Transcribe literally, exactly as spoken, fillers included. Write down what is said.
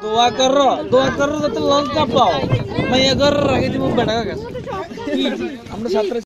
দোয়া করো দোয়া করো যাতে লঙ্কা পাও মাইয়া ঘর রাখি দিব বেটা গেছে আমরা ছাত্র